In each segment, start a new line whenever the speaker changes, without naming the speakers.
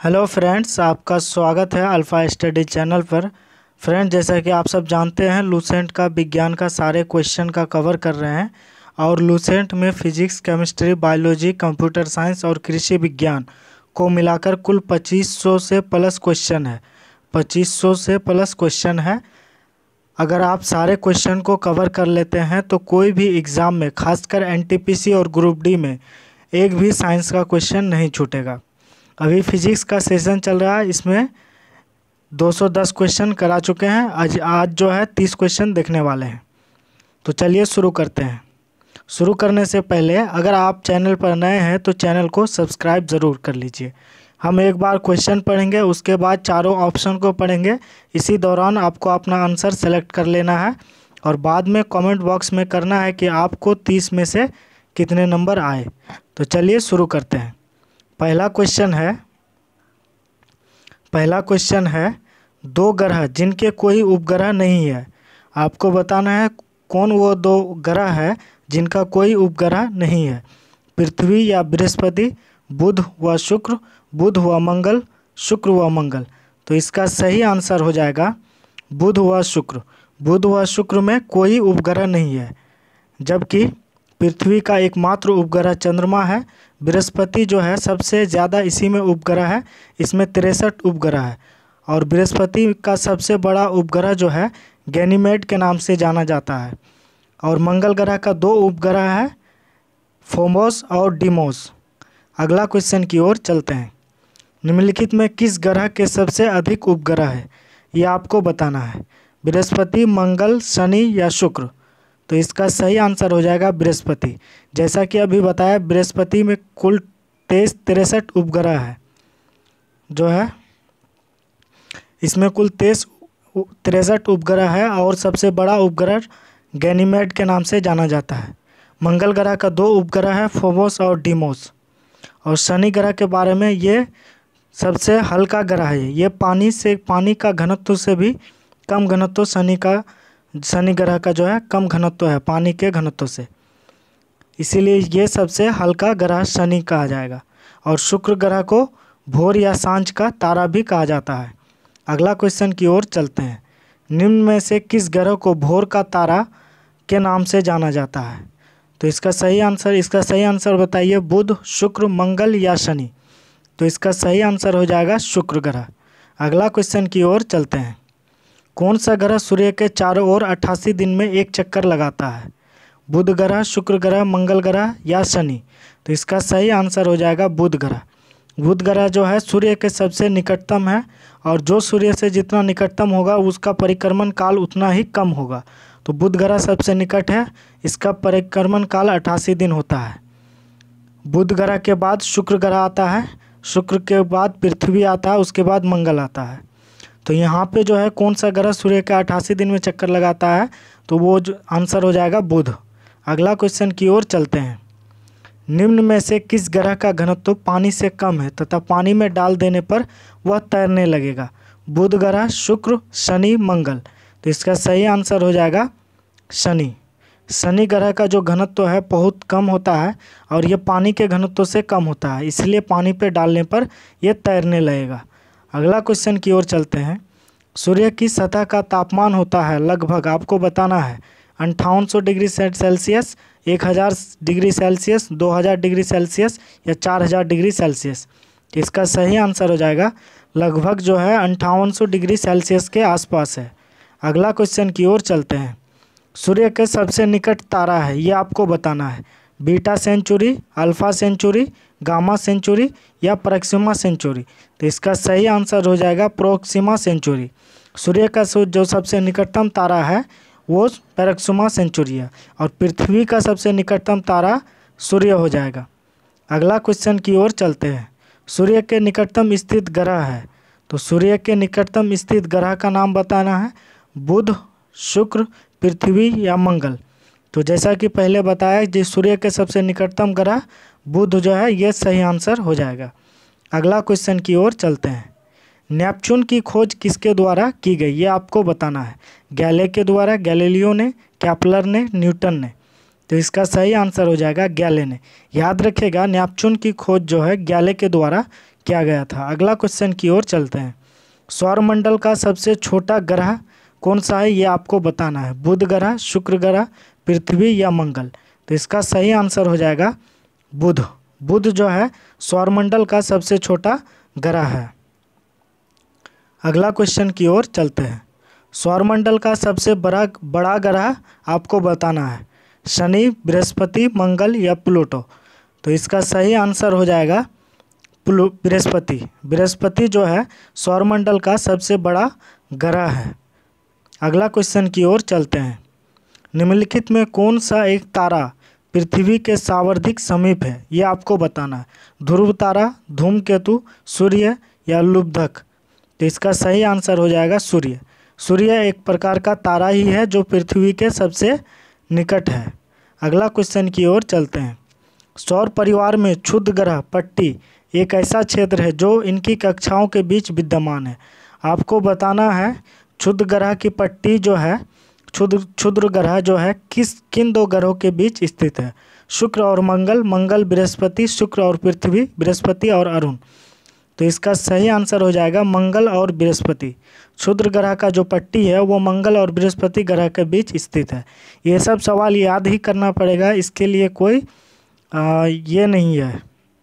Hello friends, आपका स्वागत है अल्फ़ा स्टडी चैनल पर। फ्रेंड्स, जैसा कि आप सब जानते हैं, लूसेंट का विज्ञान का सारे क्वेश्चन का कवर कर रहे हैं। और लूसेंट में physics, chemistry, biology, computer science और कृषि विज्ञान को मिलाकर कुल 2500 से प्लस क्वेश्चन है। 2500 से प्लस क्वेश्चन है। अगर आप सारे क्वेश्चन को कवर कर लेते हैं तो कोई भी एग्ज़ाम में, खासकर एनटीपीसी और ग्रुप डी में, एक भी साइंस का क्वेश्चन नहीं छूटेगा। अभी फिजिक्स का सेशन चल रहा है, इसमें 210 क्वेश्चन करा चुके हैं। आज जो है 30 क्वेश्चन देखने वाले हैं। तो चलिए शुरू करते हैं। शुरू करने से पहले अगर आप चैनल पर नए हैं तो चैनल को सब्सक्राइब ज़रूर कर लीजिए। हम एक बार क्वेश्चन पढ़ेंगे, उसके बाद चारों ऑप्शन को पढ़ेंगे। इसी दौरान आपको अपना आंसर सेलेक्ट कर लेना है और बाद में कमेंट बॉक्स में करना है कि आपको 30 में से कितने नंबर आए। तो चलिए शुरू करते हैं। पहला क्वेश्चन है दो ग्रह जिनके कोई उपग्रह नहीं है। आपको बताना है कौन वो दो ग्रह है जिनका कोई उपग्रह नहीं है। पृथ्वी या बृहस्पति, बुध व शुक्र, बुध व मंगल, शुक्र व मंगल। तो इसका सही आंसर हो जाएगा बुध व शुक्र। बुध व शुक्र में कोई उपग्रह नहीं है, जबकि पृथ्वी का एकमात्र उपग्रह चंद्रमा है। बृहस्पति जो है सबसे ज़्यादा इसी में उपग्रह है, इसमें 63 उपग्रह है। और बृहस्पति का सबसे बड़ा उपग्रह जो है गैनीमेड के नाम से जाना जाता है। और मंगल ग्रह का 2 उपग्रह है, फोमोस और डीमोस। अगला क्वेश्चन की ओर चलते हैं। निम्नलिखित में किस ग्रह के सबसे अधिक उपग्रह है, ये आपको बताना है। बृहस्पति, मंगल, शनि या शुक्र। तो इसका सही आंसर हो जाएगा बृहस्पति। जैसा कि अभी बताया, बृहस्पति में कुल 63 उपग्रह है जो है, इसमें कुल 63 उपग्रह है और सबसे बड़ा उपग्रह गैनीमेड के नाम से जाना जाता है। मंगल ग्रह का 2 उपग्रह है, फोमोस और डीमोस। और शनि ग्रह के बारे में, ये सबसे हल्का ग्रह है। ये पानी का घनत्व से भी कम घनत्व शनि ग्रह का जो है कम घनत्व है पानी के घनत्व से, इसीलिए ये सबसे हल्का ग्रह शनि कहा जाएगा। और शुक्र ग्रह को भोर या सांझ का तारा भी कहा जाता है। अगला क्वेश्चन की ओर चलते हैं। निम्न में से किस ग्रह को भोर का तारा के नाम से जाना जाता है? तो इसका सही आंसर बताइए। बुध, शुक्र, मंगल या शनि। तो इसका सही आंसर हो जाएगा शुक्र ग्रह। अगला क्वेश्चन की ओर चलते हैं। कौन सा ग्रह सूर्य के चारों ओर 88 दिन में एक चक्कर लगाता है? बुध ग्रह, शुक्र ग्रह, मंगल ग्रह या शनि। तो इसका सही आंसर हो जाएगा बुध ग्रह। बुध ग्रह जो है सूर्य के सबसे निकटतम है, और जो सूर्य से जितना निकटतम होगा उसका परिक्रमण काल उतना ही कम होगा। तो बुध ग्रह सबसे निकट है, इसका परिक्रमण काल 88 दिन होता है। बुध ग्रह के बाद शुक्र ग्रह आता है, शुक्र के बाद पृथ्वी आता है, उसके बाद मंगल आता है। तो यहाँ पे जो है कौन सा ग्रह सूर्य का 88 दिन में चक्कर लगाता है? तो वो जो आंसर हो जाएगा बुध। अगला क्वेश्चन की ओर चलते हैं। निम्न में से किस ग्रह का घनत्व पानी से कम है तथा पानी में डाल देने पर वह तैरने लगेगा? बुध ग्रह, शुक्र, शनि, मंगल। तो इसका सही आंसर हो जाएगा शनि। शनि ग्रह का जो घनत्व है बहुत कम होता है और ये पानी के घनत्व से कम होता है, इसलिए पानी पे डालने पर यह तैरने लगेगा। अगला क्वेश्चन की ओर चलते हैं। सूर्य की सतह का तापमान होता है लगभग, आपको बताना है, 5800 degree Celsius, 1000 degree Celsius, 2000 degree Celsius या 4000 डिग्री सेल्सियस। इसका सही आंसर हो जाएगा लगभग जो है 5800 डिग्री सेल्सियस के आसपास है। अगला क्वेश्चन की ओर चलते हैं। सूर्य के सबसे निकट तारा है, ये आपको बताना है। Beta century, alpha century, gamma century या प्रोक्सिमा सेंचुरी। तो इसका सही आंसर हो जाएगा प्रोक्सिमा सेंचुरी। सूर्य का जो सबसे निकटतम तारा है वो प्रोक्सिमा सेंचुरी है, और पृथ्वी का सबसे निकटतम तारा सूर्य हो जाएगा। अगला क्वेश्चन की ओर चलते हैं। सूर्य के निकटतम स्थित ग्रह है, तो सूर्य के निकटतम स्थित ग्रह का नाम बताना है। बुध, शुक्र, पृथ्वी या मंगल। तो जैसा कि पहले बताया, जो सूर्य के सबसे निकटतम ग्रह बुध जो है, ये सही आंसर हो जाएगा। अगला क्वेश्चन की ओर चलते हैं। नेपच्यून की खोज किसके द्वारा की गई, ये आपको बताना है। गैले के द्वारा, गैलीलियो ने, केपलर ने, न्यूटन ने। तो इसका सही आंसर हो जाएगा गैले ने। याद रखिएगा, नेपच्यून की खोज जो है गैले के द्वारा किया गया था। अगला क्वेश्चन की ओर चलते हैं। सौरमंडल का सबसे छोटा ग्रह कौन सा है, ये आपको बताना है। बुध ग्रह, शुक्र ग्रह, पृथ्वी या मंगल। तो इसका सही आंसर हो जाएगा बुध। बुध जो है सौरमंडल का सबसे छोटा ग्रह है। अगला क्वेश्चन की ओर चलते हैं। सौरमंडल का सबसे बड़ा ग्रह आपको बताना है। शनि, बृहस्पति, मंगल या प्लूटो। तो इसका सही आंसर हो जाएगा बृहस्पति। बृहस्पति जो है सौरमंडल का सबसे बड़ा ग्रह है। अगला क्वेश्चन की ओर चलते हैं। निम्नलिखित में कौन सा एक तारा पृथ्वी के सर्वाधिक समीप है, ये आपको बताना है। ध्रुव तारा, धूमकेतु, सूर्य या लुब्धक। तो इसका सही आंसर हो जाएगा सूर्य। सूर्य एक प्रकार का तारा ही है जो पृथ्वी के सबसे निकट है। अगला क्वेश्चन की ओर चलते हैं। सौर परिवार में क्षुद्र ग्रह पट्टी एक ऐसा क्षेत्र है जो इनकी कक्षाओं के बीच विद्यमान है। आपको बताना है क्षुद्र ग्रह की पट्टी जो है, क्षुद्र ग्रह जो है किन दो ग्रहों के बीच स्थित है। शुक्र और मंगल, मंगल बृहस्पति, शुक्र और पृथ्वी, बृहस्पति और अरुण। तो इसका सही आंसर हो जाएगा मंगल और बृहस्पति। क्षुद्र ग्रह का जो पट्टी है वो मंगल और बृहस्पति ग्रह के बीच स्थित है। ये सब सवाल याद ही करना पड़ेगा, इसके लिए कोई ये नहीं है,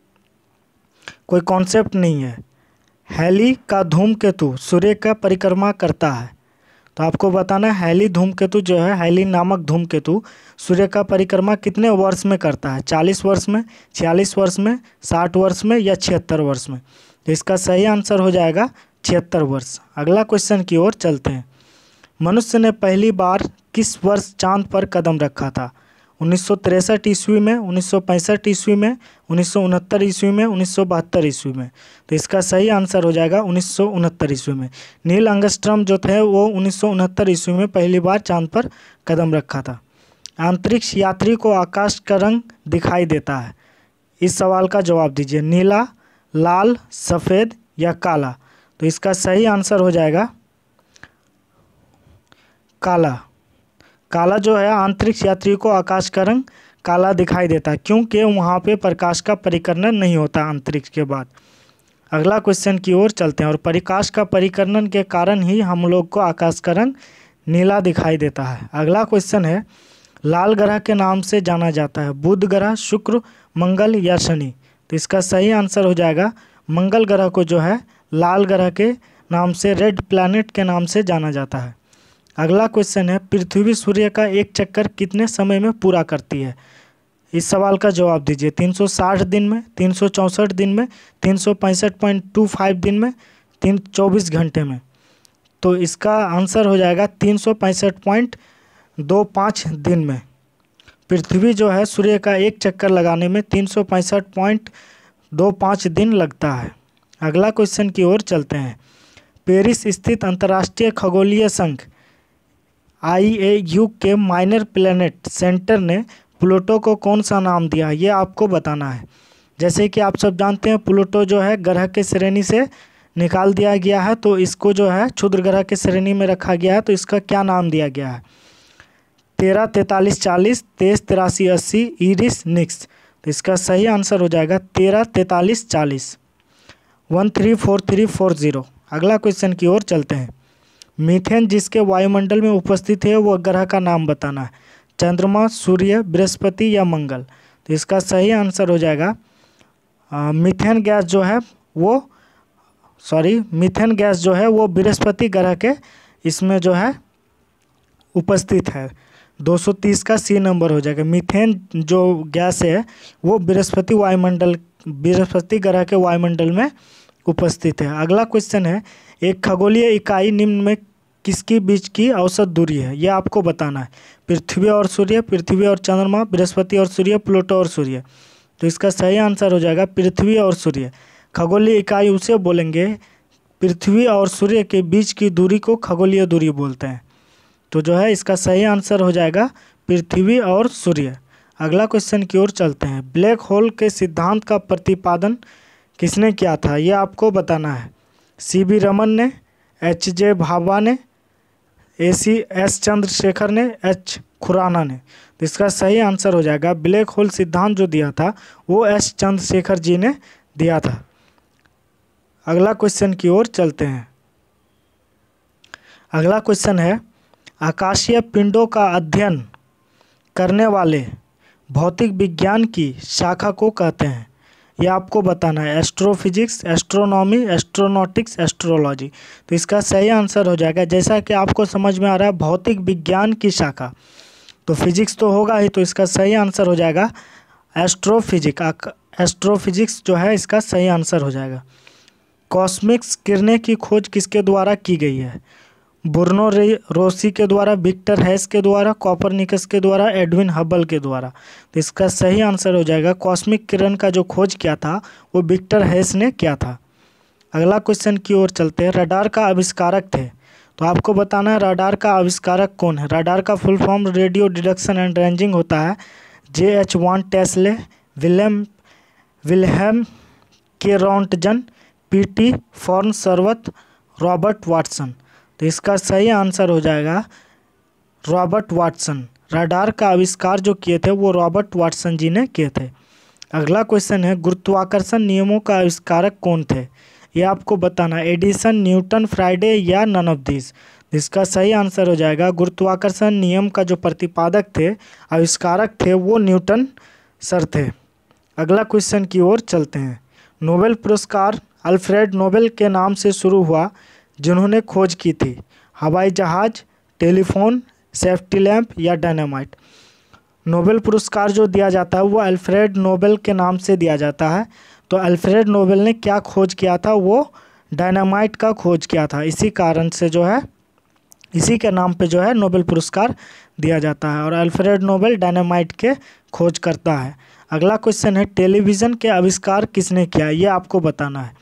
कोई कॉन्सेप्ट नहीं है। हैली का धूमकेतु सूर्य का परिक्रमा करता है। तो आपको बताना है हैली धूमकेतु जो है, हैली नामक धूमकेतु सूर्य का परिक्रमा कितने वर्ष में करता है। 40 वर्ष में, 46 वर्ष में, 60 वर्ष में या 76 वर्ष में। तो इसका सही आंसर हो जाएगा 76 वर्ष। अगला क्वेश्चन की ओर चलते हैं। मनुष्य ने पहली बार किस वर्ष चांद पर कदम रखा था। 1963 ईस्वी में, 1965 ईस्वी में, 1969 ईस्वी में, 1972 ईस्वी में। तो इसका सही आंसर हो जाएगा 1969 ईस्वी में। नील आर्मस्ट्रांग जो थे वो 1969 ईस्वी में पहली बार चांद पर कदम रखा था। अंतरिक्ष यात्री को आकाश का रंग दिखाई देता है। इस सवाल का जवाब दीजिए। नीला, लाल, सफ़ेद या काला। तो इसका सही आंसर हो जाएगा काला। काला जो है अंतरिक्ष यात्री को आकाश का रंग काला दिखाई देता है, क्योंकि वहाँ पे प्रकाश का परिकर्णन नहीं होता अंतरिक्ष के बाद। अगला क्वेश्चन की ओर चलते हैं। और प्रकाश का परिकर्णन के कारण ही हम लोग को आकाश का रंग नीला दिखाई देता है। अगला क्वेश्चन है, लाल ग्रह के नाम से जाना जाता है। बुध ग्रह, शुक्र, मंगल या शनि। तो इसका सही आंसर हो जाएगा मंगल ग्रह को जो है लाल ग्रह के नाम से, रेड प्लैनेट के नाम से जाना जाता है। अगला क्वेश्चन है, पृथ्वी सूर्य का एक चक्कर कितने समय में पूरा करती है। इस सवाल का जवाब दीजिए। 360 दिन में, 364 दिन में, 365.25 दिन में, 24 घंटे में। तो इसका आंसर हो जाएगा 365.25 दिन में। पृथ्वी जो है सूर्य का एक चक्कर लगाने में 365.25 दिन लगता है। अगला क्वेश्चन की ओर चलते हैं। पेरिस स्थित अंतर्राष्ट्रीय खगोलीय संघ IAU के माइनर प्लैनेट सेंटर ने प्लूटो को कौन सा नाम दिया, ये आपको बताना है। जैसे कि आप सब जानते हैं प्लूटो जो है ग्रह के श्रेणी से निकाल दिया गया है, तो इसको जो है क्षुद्र ग्रह के श्रेणी में रखा गया है। तो इसका क्या नाम दिया गया है। 13, 43, 40, 23, 83, 80, इरिस निक्स। तो इसका सही आंसर हो जाएगा 13, 43, 40, 134340। अगला क्वेश्चन की ओर चलते हैं। मीथेन जिसके वायुमंडल में उपस्थित है वह ग्रह का नाम बताना है। चंद्रमा, सूर्य, बृहस्पति या मंगल। तो इसका सही आंसर हो जाएगा मीथेन गैस जो है वो बृहस्पति ग्रह के इसमें जो है उपस्थित है। 230 का C नंबर हो जाएगा। मीथेन जो गैस है वो बृहस्पति ग्रह के वायुमंडल में उपस्थित है। अगला क्वेश्चन है, एक खगोलीय इकाई निम्न में किसके बीच की औसत दूरी है, यह आपको बताना है। पृथ्वी और सूर्य, पृथ्वी और चंद्रमा, बृहस्पति और सूर्य, प्लूटो और सूर्य। तो इसका सही आंसर हो जाएगा पृथ्वी और सूर्य। खगोलीय इकाई उसे बोलेंगे, पृथ्वी और सूर्य के बीच की दूरी को खगोलीय दूरी बोलते हैं। तो जो है इसका सही आंसर हो जाएगा पृथ्वी और सूर्य। अगला क्वेश्चन की ओर चलते हैं। ब्लैक होल के सिद्धांत का प्रतिपादन किसने किया था, यह आपको बताना है। CB रमन ने, HJ भाभा ने, S चंद्रशेखर ने, H खुराना ने। तो इसका सही आंसर हो जाएगा ब्लैक होल सिद्धांत जो दिया था वो S चंद्रशेखर जी ने दिया था। अगला क्वेश्चन की ओर चलते हैं। अगला क्वेश्चन है, आकाशीय पिंडों का अध्ययन करने वाले भौतिक विज्ञान की शाखा को कहते हैं। यह आपको बताना है। Astrophysics, astronomy, astronautics, astrology. तो इसका सही आंसर हो जाएगा, जैसा कि आपको समझ में आ रहा है, भौतिक विज्ञान की शाखा। तो फिजिक्स तो होगा ही, तो इसका सही आंसर हो जाएगा एस्ट्रोफिजिक्स। एस्ट्रोफिजिक्स जो है इसका सही आंसर हो जाएगा। कॉस्मिक्स किरणें की खोज किसके द्वारा की गई है? ब्रूनो रोसी के द्वारा, विक्टर हैस के द्वारा, कोपरनिकस के द्वारा, एडविन हबल के द्वारा। तो इसका सही आंसर हो जाएगा, कॉस्मिक किरण का जो खोज किया था वो विक्टर हैस ने किया था। अगला क्वेश्चन की ओर चलते हैं। रडार का आविष्कारक थे, तो आपको बताना है रडार का आविष्कारक कौन है। रडार का full form radio detection and ranging होता है। J.H. वान टेस्ले, विल्हेम के रॉन्टजन, P.T. फॉर्न सर्वत, रॉबर्ट वाटसन। तो इसका सही आंसर हो जाएगा रॉबर्ट वाटसन। रडार का आविष्कार जो किए थे वो रॉबर्ट वाटसन जी ने किए थे। अगला क्वेश्चन है, गुरुत्वाकर्षण नियमों का आविष्कारक कौन थे? ये आपको बताना, एडिसन, न्यूटन, फ्राइडे या नन ऑफ दिस। इसका सही आंसर हो जाएगा, गुरुत्वाकर्षण नियम का जो प्रतिपादक थे, आविष्कारक थे, वो न्यूटन सर थे। अगला क्वेश्चन की ओर चलते हैं। नोबेल पुरस्कार अल्फ्रेड नोबेल के नाम से शुरू हुआ, जिन्होंने खोज की थी। हवाई जहाज, टेलीफोन, सेफ्टी लैंप या डायनामाइट। नोबेल पुरस्कार जो दिया जाता है वो अल्फ्रेड नोबेल के नाम से दिया जाता है। तो अल्फ्रेड नोबेल ने क्या खोज किया था? वो डायनामाइट का खोज किया था। इसी कारण से जो है, इसी के नाम पे जो है नोबेल पुरस्कार दिया जाता है, और अल्फ्रेड नोबेल डायनामाइट के खोज करता है। अगला क्वेश्चन है, टेलीविज़न के आविष्कार किसने किया? ये आपको बताना है।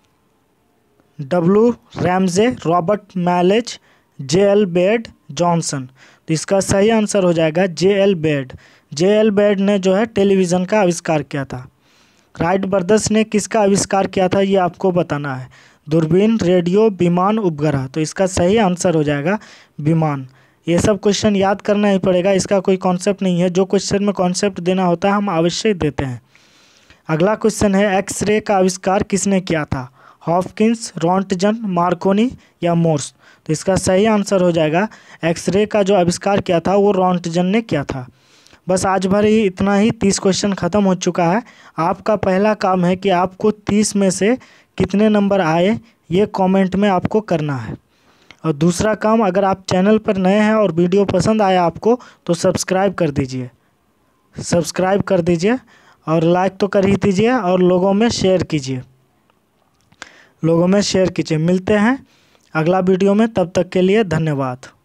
W. रैमजे, रॉबर्ट मैलेज, J.L. Baird, Johnson. तो इसका सही आंसर हो जाएगा J.L. बेड। J.L. बेड ने जो है टेलीविज़न का आविष्कार किया था। राइट ब्रदर्स ने किसका आविष्कार किया था? ये आपको बताना है। दूरबीन, रेडियो, विमान, उपग्रह। तो इसका सही आंसर हो जाएगा विमान। ये सब क्वेश्चन याद करना ही पड़ेगा, इसका कोई कॉन्सेप्ट नहीं है। जो क्वेश्चन में कॉन्सेप्ट देना होता है हम अवश्य देते हैं। अगला क्वेश्चन है, एक्सरे का आविष्कार किसने किया था? हॉपकिंस, रॉन्टजन, मार्कोनी या मोर्स। तो इसका सही आंसर हो जाएगा, एक्सरे का जो आविष्कार किया था वो रॉन्टजन ने किया था। बस आज भर ही इतना ही, 30 क्वेश्चन ख़त्म हो चुका है। आपका पहला काम है कि आपको 30 में से कितने नंबर आए ये कमेंट में आपको करना है। और दूसरा काम, अगर आप चैनल पर नए हैं और वीडियो पसंद आया आपको तो सब्सक्राइब कर दीजिए। सब्सक्राइब कर दीजिए और लाइक तो कर ही दीजिए, और लोगों में शेयर कीजिए। मिलते हैं अगला वीडियो में, तब तक के लिए धन्यवाद।